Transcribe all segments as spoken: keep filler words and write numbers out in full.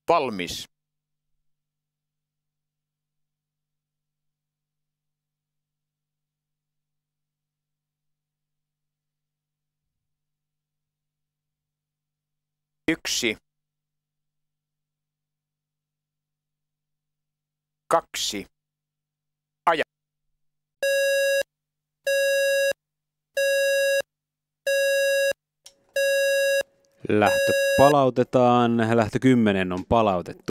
Valmis. Yksi. Kaksi. Aja. Lähtö palautetaan. Lähtö kymmenen on palautettu.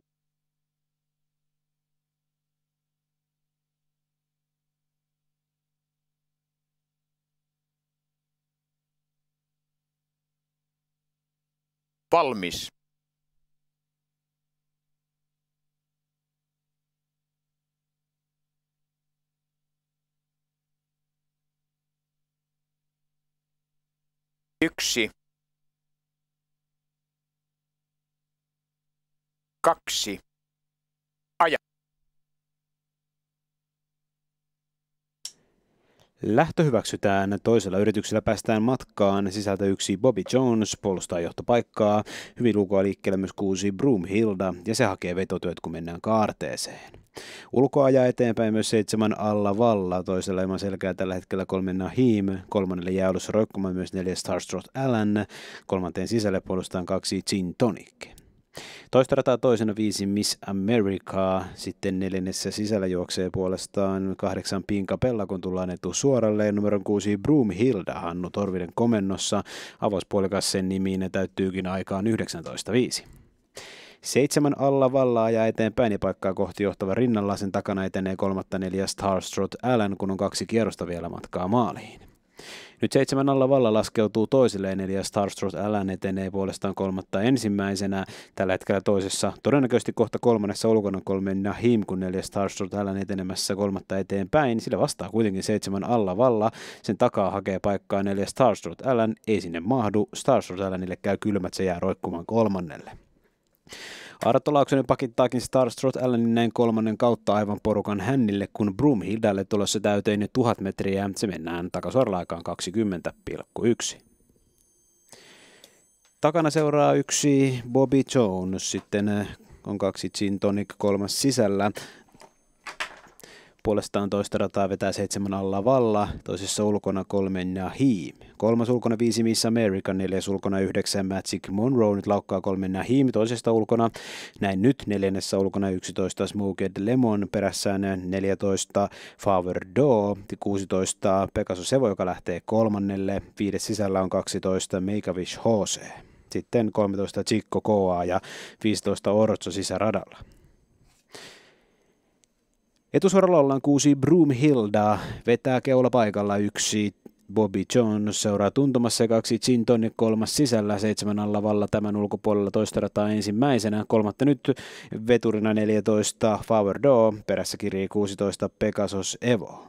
Valmis. Yksi. Kaksi. Aja. Lähtö hyväksytään. Toisella yrityksellä päästään matkaan. Sisältä yksi Bobby Jones puolustaa johtopaikkaa. Hyvin ulkoa liikkeelle myös kuusi Broomhilda ja se hakee vetotyöt, kun mennään kaarteeseen. Ulkoa ajaa eteenpäin myös seitsemän Alla Valla. Toisella ilman selkää tällä hetkellä kolme Nahim. Kolmannelle jää alussa roikkumaan myös neljä Starstrot Alan. Kolmanteen sisälle puolustaan kaksi Gin Tonic. Toista rataa toisena viisi Miss America, sitten neljännessä sisällä juoksee puolestaan kahdeksan Pinka Pella, kun tullaan etusuoralle. Numeron kuusi Broomhilda, Hannu Torvinen komennossa. Avauspuolikas sen nimiin täyttyykin aikaan yhdeksäntoista viisi. Seitsemän Alla Valla ajaa eteenpäin ja paikkaa kohti johtava rinnalla. Sen takana etenee kolmatta neljä Starstrot Alan, kun on kaksi kierrosta vielä matkaa maaliin. Nyt seitsemän Alla Valla laskeutuu toiselle ja neljä Starstrot Alan etenee puolestaan kolmatta ensimmäisenä. Tällä hetkellä toisessa, todennäköisesti kohta kolmannessa ulkona kolme Nahim, kun neljä Starstrot Alan etenemässä kolmatta eteenpäin. Sillä vastaa kuitenkin seitsemän Alla Valla. Sen takaa hakee paikkaa neljä Starstrot Alan. Ei sinne mahdu. Starstrot Alanille käy kylmät, se jää roikkumaan kolmannelle. Arto Laaksonen pakittaakin Starstrot Alanin näin kolmannen kautta aivan porukan hännille, kun Broomhildalle tulossa täyteen tuhat metriä. Se mennään takasuoralla aikaan kaksikymmentä pilkku yksi. Takana seuraa yksi Bobby Jones, sitten on kaksi Gin Tonic kolmas sisällä. Puolestaan toista rataa vetää seitsemän Alla Valla, toisessa ulkona kolme Nahim. Kolmas ulkona viisi Miss America, neljäs ulkona yhdeksän Magic Monroe, nyt laukkaa kolme Nahim toisesta ulkona. Näin nyt neljännessä ulkona yksitoista Smoked Lemon, perässään neljätoista Favor Do, kuusitoista Pegasus Evo, joka lähtee kolmannelle. Viides sisällä on kaksitoista Make-A-Wish Jose. Sitten kolmetoista Chico Koa ja viisitoista Orzo sisäradalla. Etusuoralla ollaan kuusi Broomhilda, vetää keula paikalla yksi Bobby Jones, seuraa tuntumassa ja kaksi Gin Tonic kolmas sisällä, seitsemän Alla Valla tämän ulkopuolella toista rataa ensimmäisenä, kolmatta nyt veturina neljätoista Favor Do, perässä kirii kuusitoista Pegasus Evo.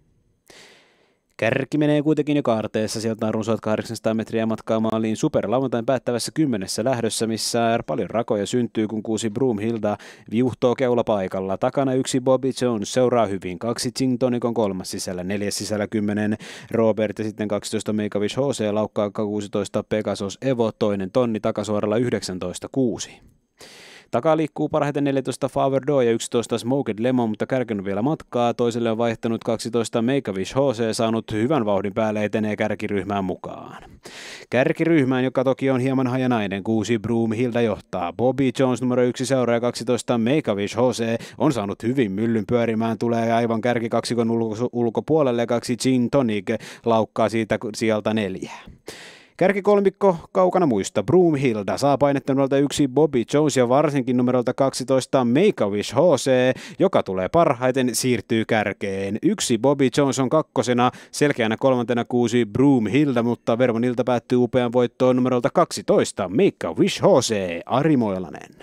Kärki menee kuitenkin jo kaarteessa, sieltä on runsaat kahdeksansataa metriä matkaa maaliin superlauantain päättävässä kymmenessä lähdössä, missä paljon rakoja syntyy, kun kuusi Broomhilda viuhtoo keula paikalla. Takana yksi Bobby Jones seuraa hyvin, kaksi Gin Tonic on kolmas sisällä, neljäs sisällä kymmenen Robert ja sitten kaksitoista Make-A-Wish Jose, laukkaa kuusitoista Pegasus Evo, toinen tonni takasuoralla yhdeksäntoista kuusi. Takaa liikkuu parhaiten neljätoista Favor Do ja yksitoista Smoked Lemon, mutta kärkenyt vielä matkaa. Toiselle on vaihtanut kaksitoista Make-A-Wish Jose, saanut hyvän vauhdin päälle, etenee kärkiryhmään mukaan. Kärkiryhmään, joka toki on hieman hajanainen, kuusi Broomhilda johtaa. Bobby Jones numero yksi seuraa ja kaksitoista Make-A-Wish Jose on saanut hyvin myllyn pyörimään, tulee aivan kärkikaksikon ulko- ulkopuolelle ja kaksi Gin Tonic laukkaa siitä sieltä neljä. Kärkikolmikko kaukana muista. Broomhilda saa painetta numerolta yksi Bobby Jones ja varsinkin numerolta kaksitoista Make-A-Wish Jose, joka tulee parhaiten, siirtyy kärkeen. Yksi Bobby Jones on kakkosena, selkeänä kolmantena kuusi Broomhilda, mutta Vermon ilta päättyy upean voittoon numerolta kaksitoista Make-A-Wish Jose, Ari Moilanen.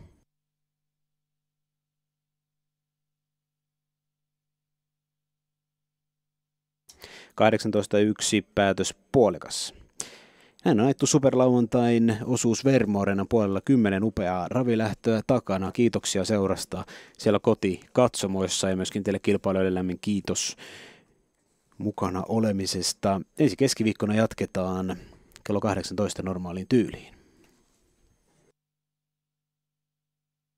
kahdeksantoista yksi päätös puolikas. Hän on ajettu superlauantain osuus Vermo-areenan puolella kymmenen upeaa ravilähtöä takana. Kiitoksia seurasta siellä kotikatsomoissa ja myöskin teille kilpailijoille lämmin kiitos mukana olemisesta. Ensi keskiviikkona jatketaan kello kahdeksantoista normaaliin tyyliin.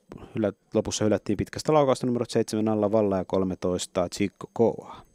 lopussa hylättiin pitkästä laukausta numero seitsemän alla Valla ja kolmetoista Chico Koa.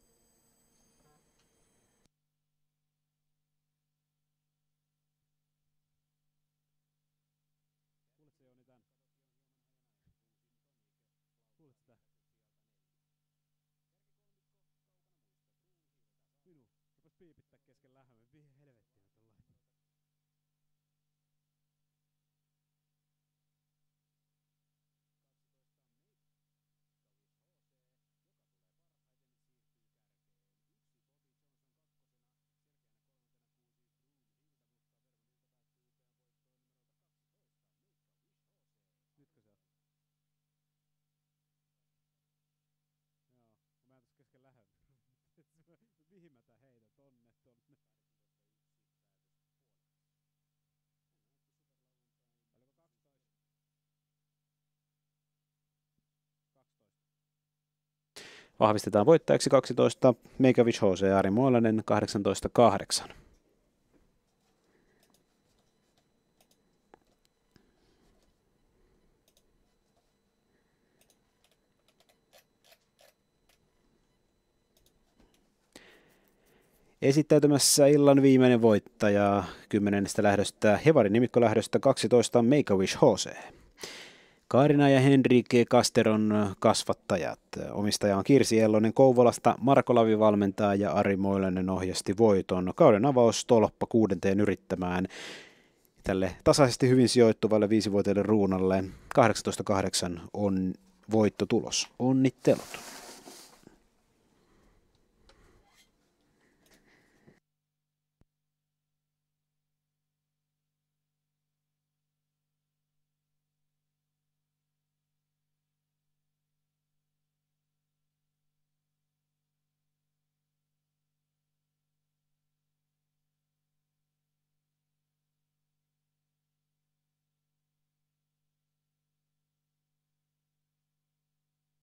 Vahvistetaan voittajaksi kaksitoista Make-A-Wish H C Ari Moilanen kahdeksantoista kahdeksan. Esittäytymässä illan viimeinen voittaja kymmenennestä lähdöstä Hevarin nimikkolähdöstä kaksitoista Make-A-Wish H C. Kaarina ja Henrike Casteron kasvattajat. Omistaja on Kirsi Ellonen Kouvolasta, Marko Lavi valmentaa ja Ari Moilanen ohjasti voiton. Kauden avaus tolppa kuudenteen yrittämään tälle tasaisesti hyvin sijoittuvalle viisivuotiaille ruunalle. kahdeksantoista kahdeksan on voittotulos. Onnittelut.